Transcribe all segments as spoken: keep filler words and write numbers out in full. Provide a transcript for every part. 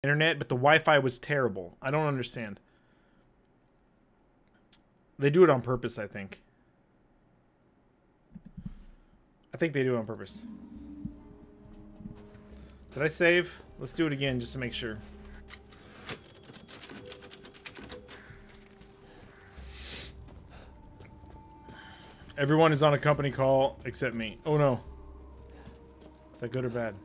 internet, but the Wi-Fi was terrible. I don't understand. They do it on purpose, I think. I think they do it on purpose. Did I save? Let's do it again just to make sure. Everyone is on a company call except me. Oh no. Is that good or bad?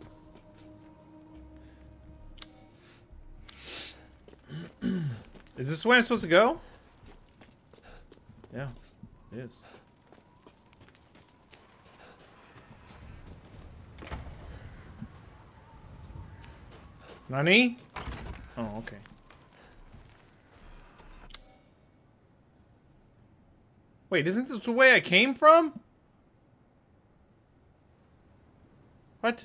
Is this the way I'm supposed to go? Yeah, it is. Nani? Oh, okay. Wait, isn't this the way I came from? What?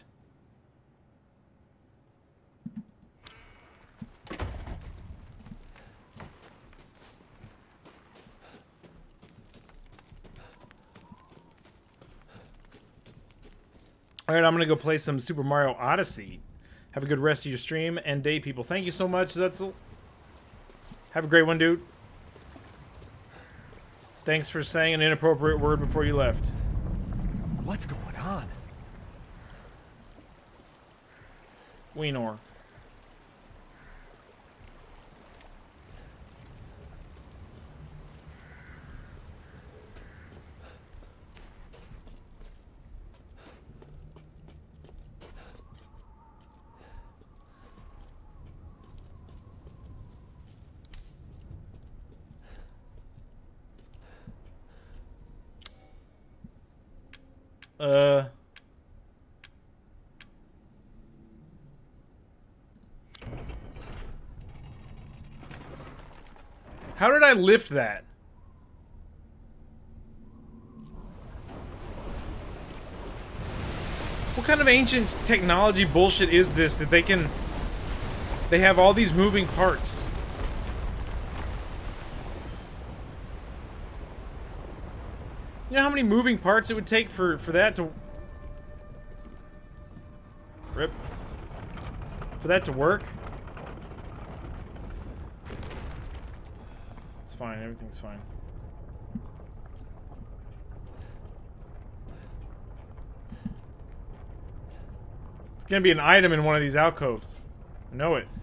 Alright, I'm gonna go play some Super Mario Odyssey. Have a good rest of your stream and day, people. Thank you so much, Zetzel. Have a great one, dude. Thanks for saying an inappropriate word before you left. What's going on? Weenor. Uh... How did I lift that? What kind of ancient technology bullshit is this that they can... They have all these moving parts? You know how many moving parts it would take for, for that to... Rip. For that to work? It's fine, everything's fine. It's gonna be an item in one of these alcoves. I know it.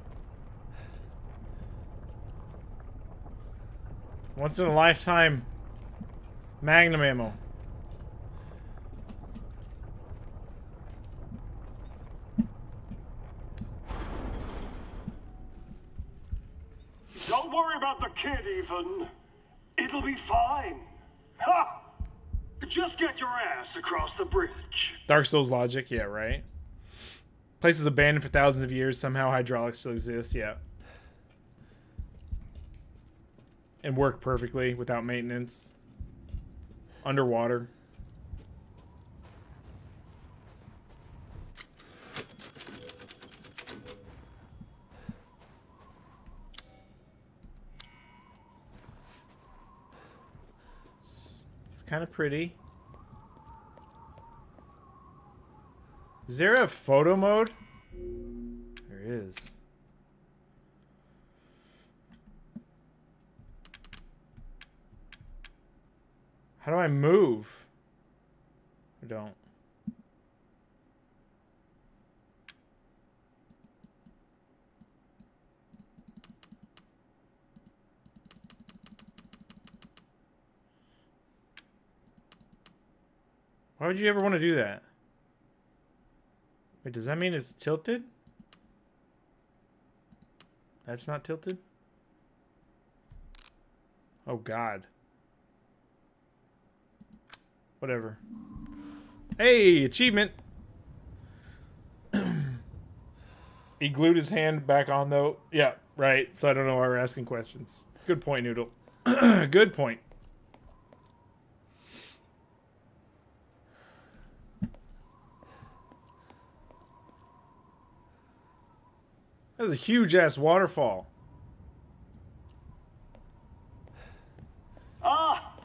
Once in a lifetime Magnum ammo. Don't worry about the kid, Ethan. It'll be fine. Ha! Just get your ass across the bridge. Dark Souls logic, yeah, right? Place is abandoned for thousands of years. Somehow hydraulics still exist, yeah. And work perfectly without maintenance. Underwater. It's kind of pretty. Is there a photo mode? There is. How do I move? I don't. Why would you ever want to do that? Wait, does that mean it's tilted? That's not tilted? Oh, God. Whatever. Hey, achievement! He glued his hand back on, though. Yeah, right. So I don't know why we're asking questions. Good point, Noodle. Good point. That was a huge-ass waterfall. Ah!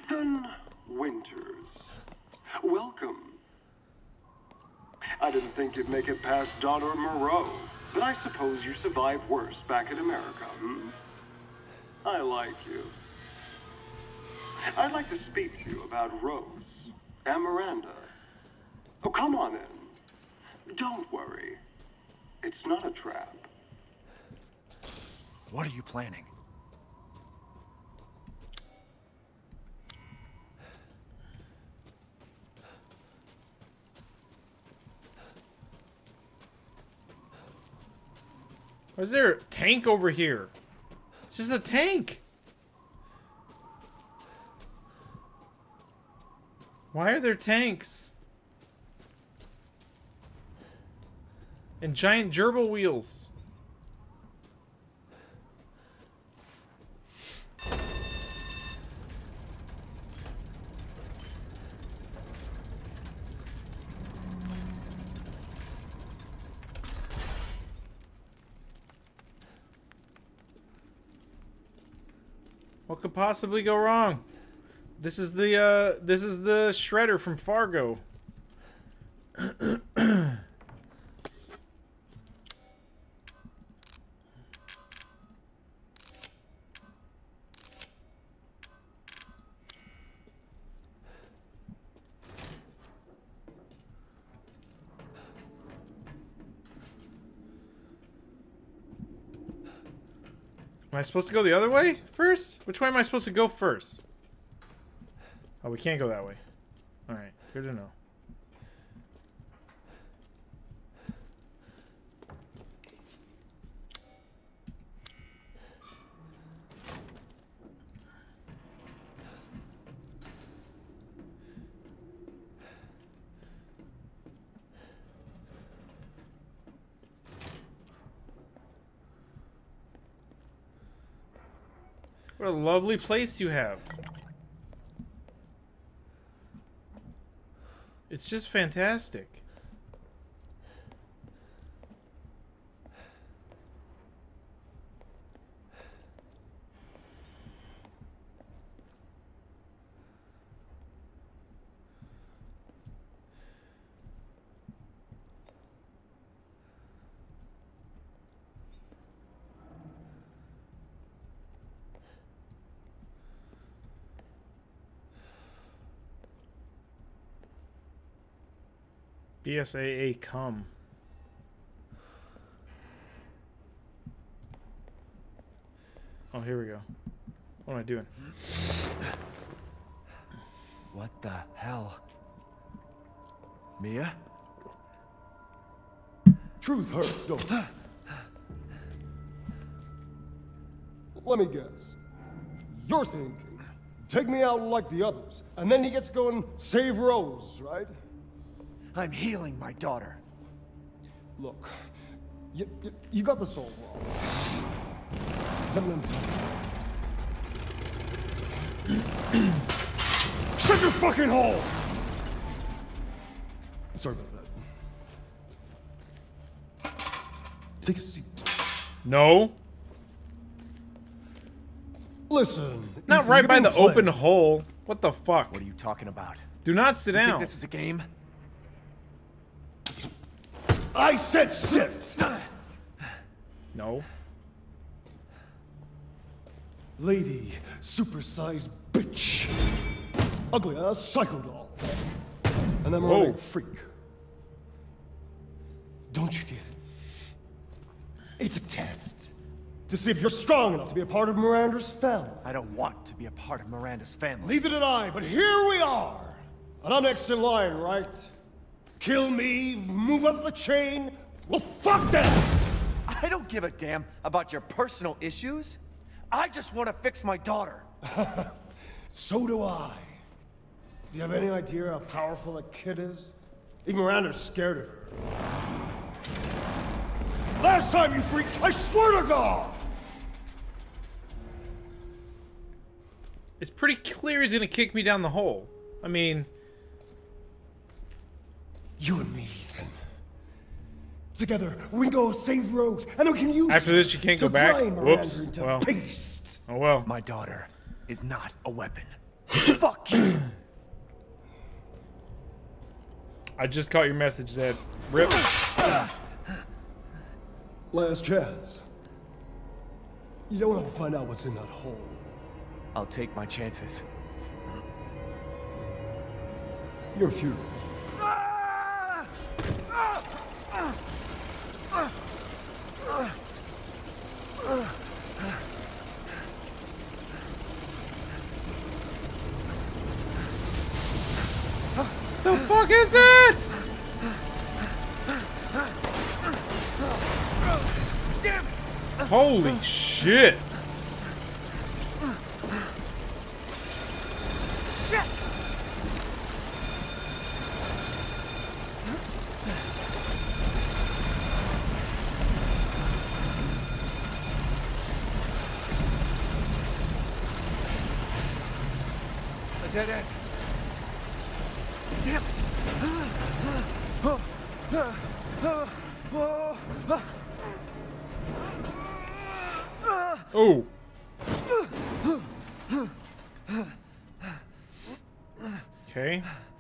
Ethan Winters. Welcome. I didn't think think you'd make it past Daughter Moreau, but I suppose you survived worse back in America, hmm? I like you. I'd like to speak to you about Rose and Miranda. Oh, come on in. Don't worry. It's not a trap. What are you planning? Why is there a tank over here? It's just a tank. Why are there tanks? And giant gerbil wheels. What could possibly go wrong? This is the uh this is the shredder from Fargo. Am I supposed to go the other way first? Which way am I supposed to go first? Oh, we can't go that way. Alright, good to know. What a lovely place you have. It's just fantastic. B S A A come. Oh, here we go. What am I doing? What the hell? Mia? Truth hurts, don't it? Let me guess. You're thinking, take me out like the others, and then he gets to go and save Rose, right? I'm healing my daughter. Look, you, you, you got this all wrong. Let me tell you. Shut your fucking hole! Sorry about that. Take a seat. No. Listen. Not Ethan, right you're by being the played. open hole. What the fuck? What are you talking about? Do not sit You think down. this is a game? I said sit! No. Lady, supersized bitch. Ugly ass psycho doll. And then Whoa. running freak. Don't you get it? It's a test. To see if you're strong enough to be a part of Miranda's family. I don't want to be a part of Miranda's family. Neither did I, but here we are. And I'm next in line, right? Kill me, move up the chain. Well, fuck that! I don't give a damn about your personal issues. I just want to fix my daughter. So do I. Do you have any idea how powerful that kid is? Even Miranda's scared of her. Last time, you freak, I swear to God! It's pretty clear he's gonna kick me down the hole. I mean... You and me, Ethan. Together, we can go save Rose, and we can use After her this, you can't to go back? grind Miranda Whoops. into Well. paste. Oh well. My daughter is not a weapon. Fuck you. I just caught your message, Zed. Rip. Last chance. You don't want to find out what's in that hole. I'll take my chances. Your funeral. The fuck is it? Damn it! Holy shit. Shit! A dead end. Damn it! Oh. Okay.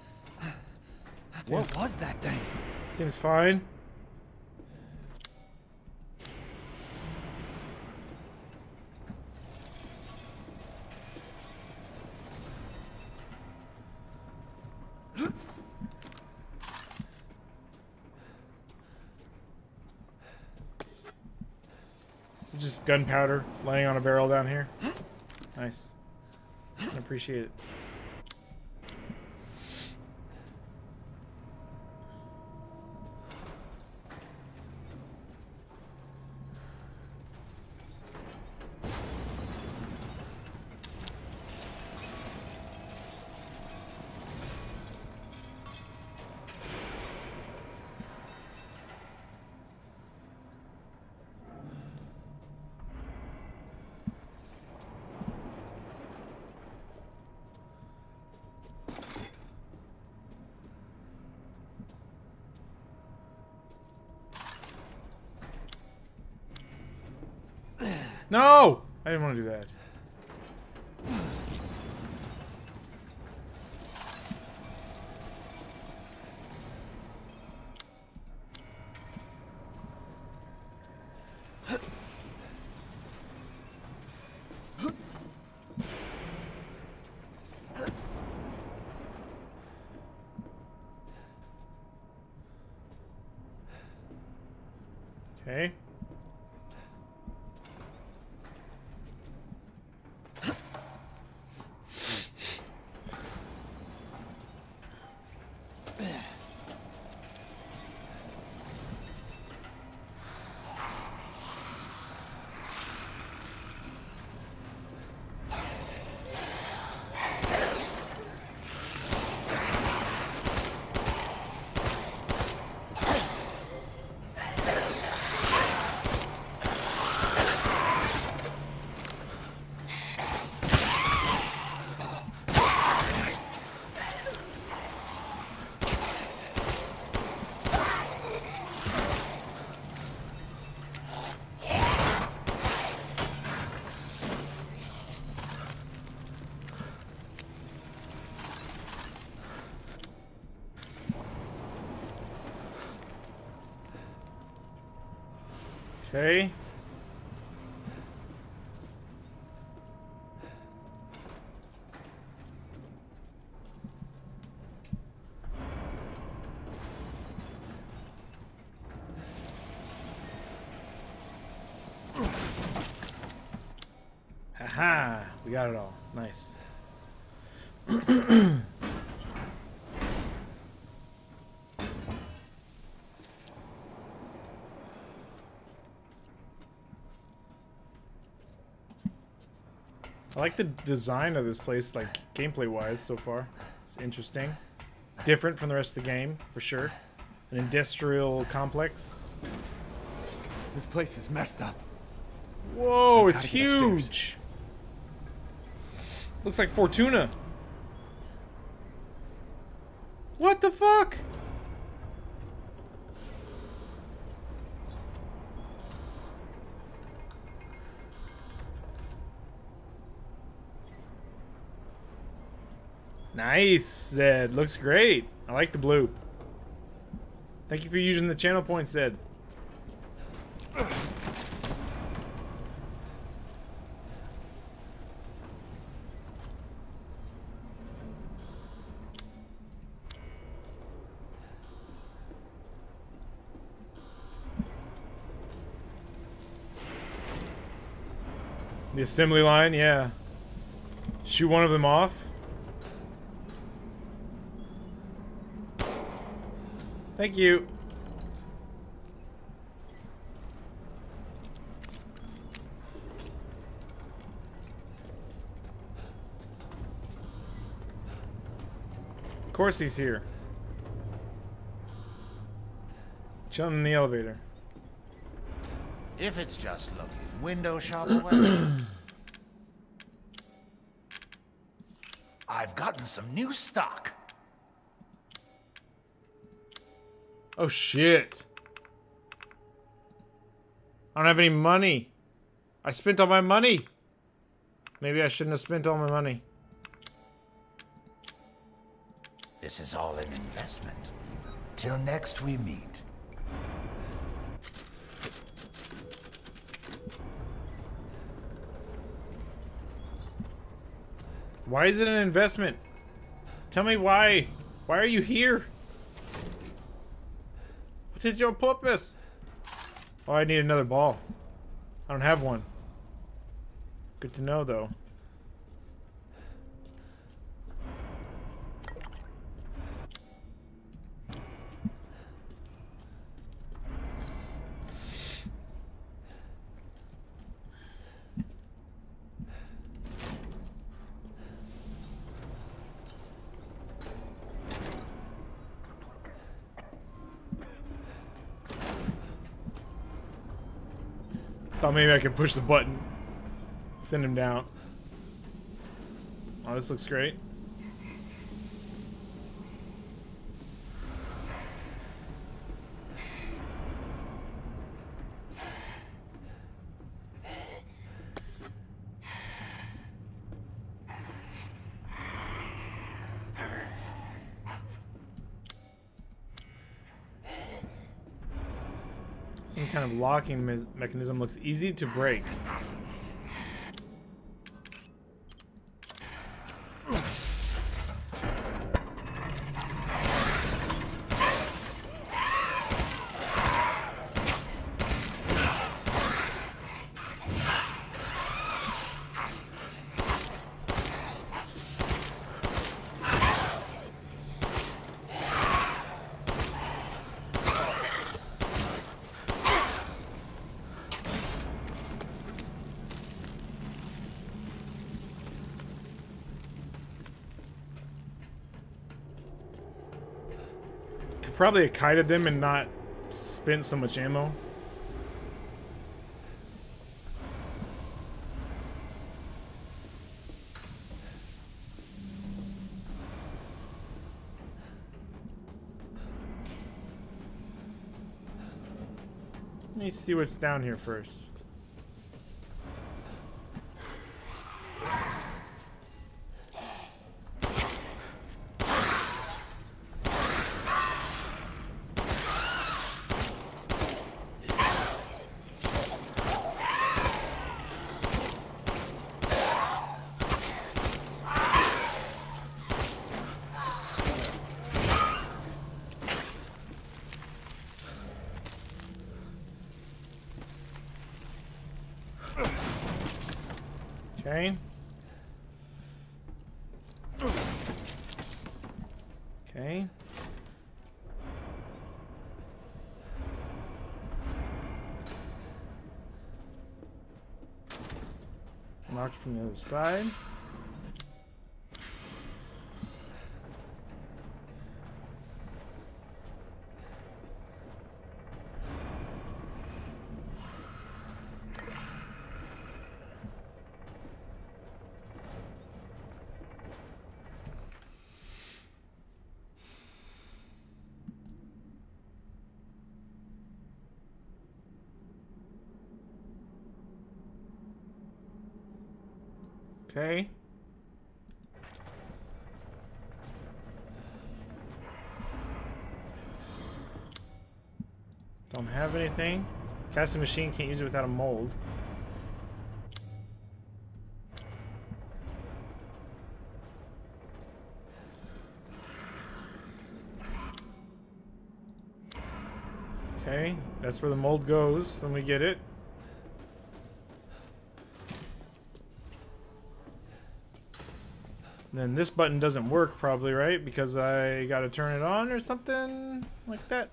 What was that thing? Seems fine. Just gunpowder laying on a barrel down here. Nice. I appreciate it. No! I didn't want to do that. Okay. Okay. Haha, we got it all. Nice. I like the design of this place, like gameplay-wise, so far. It's interesting. Different from the rest of the game, for sure. An industrial complex. This place is messed up. Whoa, it's Gotta get upstairs. huge! Looks like Fortuna. What the fuck? Nice, Zed. Looks great. I like the blue. Thank you for using the channel points, Ed. The assembly line, yeah. Shoot one of them off. Thank you. Of course he's here. Chilling in the elevator. If it's just looking, window shop away. I've gotten some new stock. Oh shit. I don't have any money. I spent all my money. Maybe I shouldn't have spent all my money. This is all an investment. Till next we meet. Why is it an investment? Tell me why. Why are you here? What is your purpose? Oh, I need another ball. I don't have one. Good to know, though. Thought maybe I could push the button. Send him down. Oh, this looks great. Some kind of locking me mechanism looks easy to break. Probably have kited them and not spent so much ammo. Let me see what's down here first. Okay. Okay. Locked from the other side. Okay. Don't have anything. Casting machine, can't use it without a mold. Okay, that's where the mold goes when we get it. And then this button doesn't work probably, right? Because I gotta turn it on or something like that.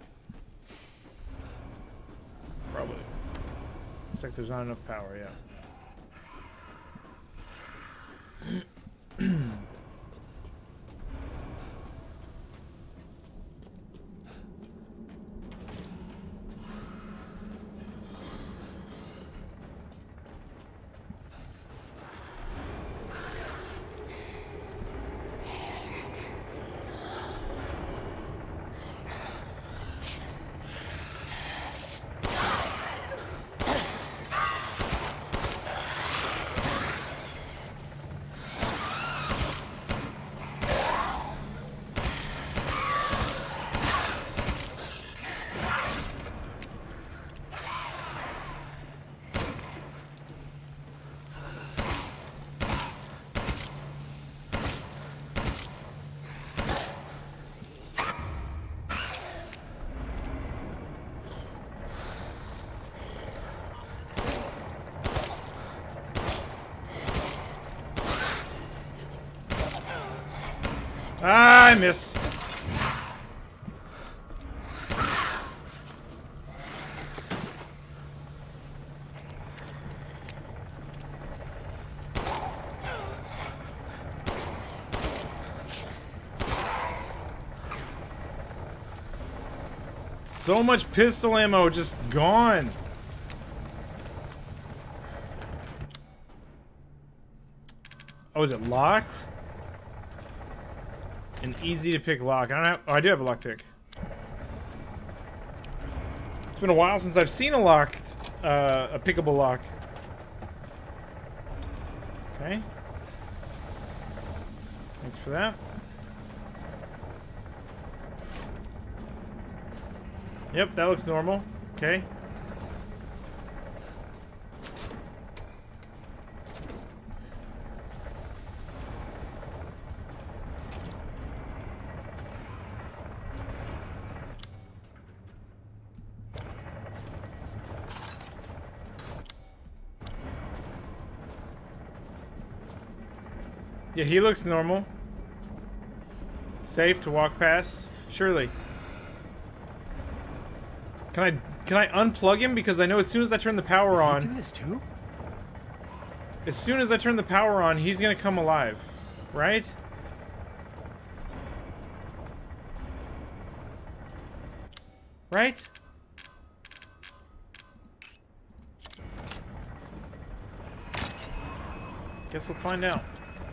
Probably. Looks like there's not enough power, yeah. Ah, I miss. So much pistol ammo just gone. Oh, is it locked? An easy to pick lock. I don't have. Oh, I do have a lockpick. It's been a while since I've seen a locked, uh, a pickable lock. Okay. Thanks for that. Yep, that looks normal. Okay. Yeah, he looks normal. Safe to walk past. Surely. Can I can I unplug him? Because I know as soon as I turn the power on. Can you do this too? As soon as I turn the power on, he's gonna come alive. Right? Right? Guess we'll find out.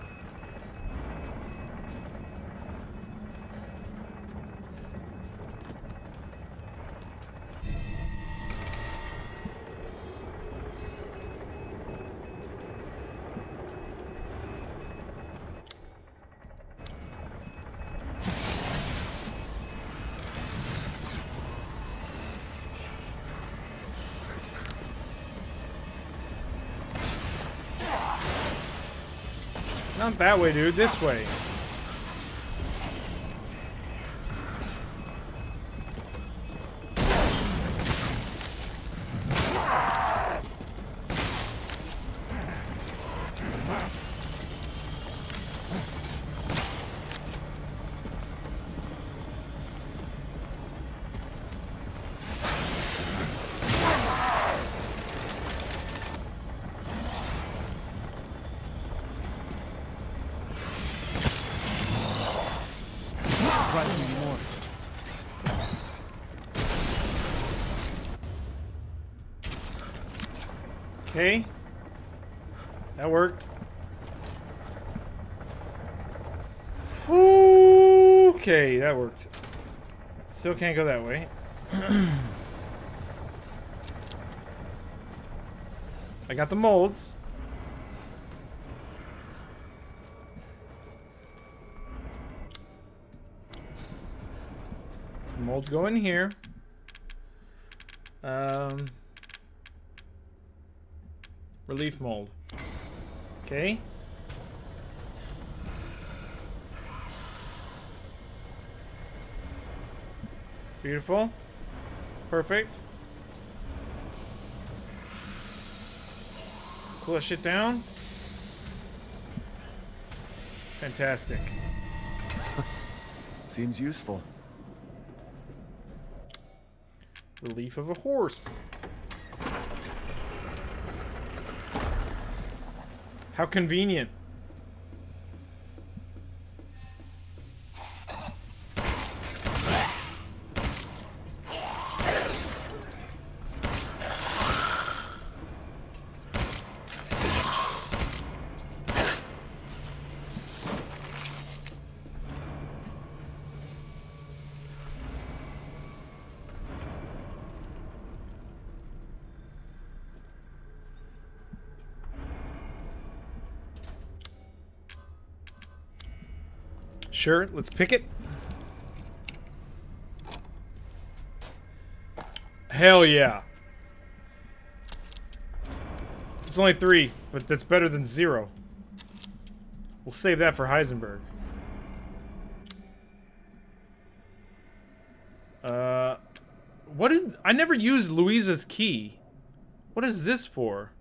Not that way, dude. This way. Okay. That worked. Okay, that worked. Still can't go that way. I got the molds. The molds go in here. Um, relief mold. Okay. Beautiful. Perfect. Cool that shit down. Fantastic. Seems useful. Relief of a horse. How convenient. Sure, let's pick it. Hell yeah. It's only three, but that's better than zero. We'll save that for Heisenberg. Uh, what is... I never used Louisa's key. What is this for?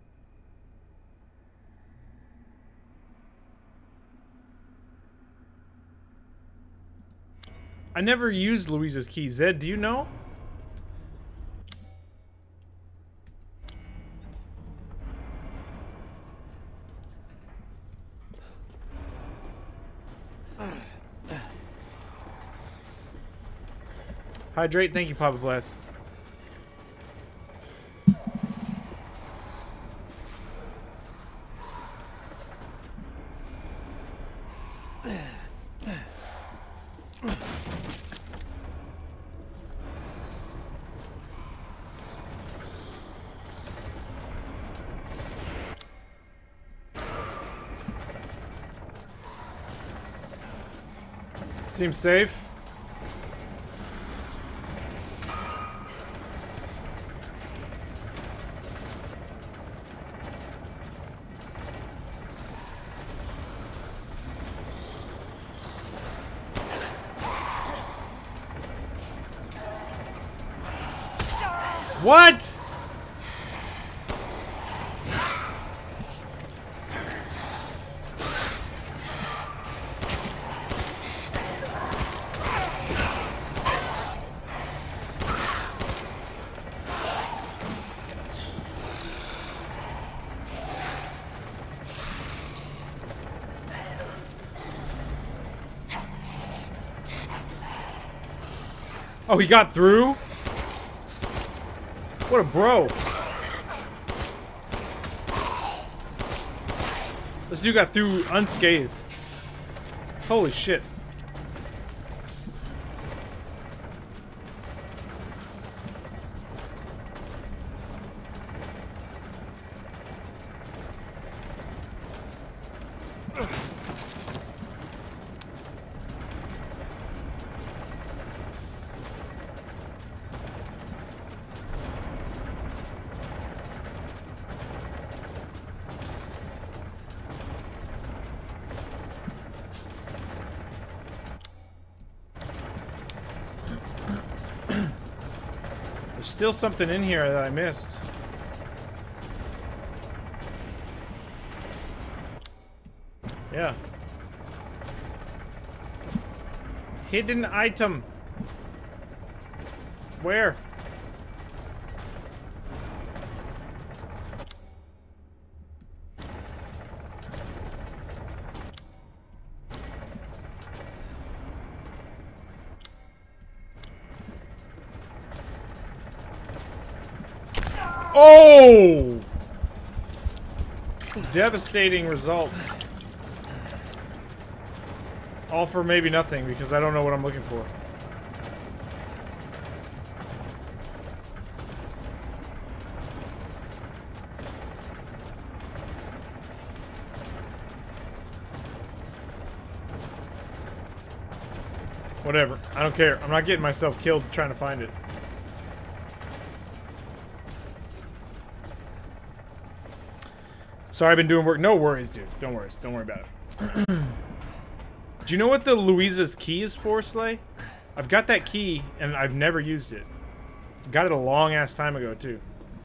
I never used Louisa's key. Zed, do you know? Hydrate, thank you, Papa Bless. Seems safe. What? Oh, he got through? What a bro. This dude got through unscathed. Holy shit. There's still something in here that I missed. Yeah. Hidden item. Where? Oh! Devastating results. All for maybe nothing, because I don't know what I'm looking for. Whatever. I don't care. I'm not getting myself killed trying to find it. Sorry, I've been doing work. No worries, dude. Don't worry. Don't worry about it. Do you know what the Louisa's key is for, Slay? I've got that key, and I've never used it. Got it a long-ass time ago, too.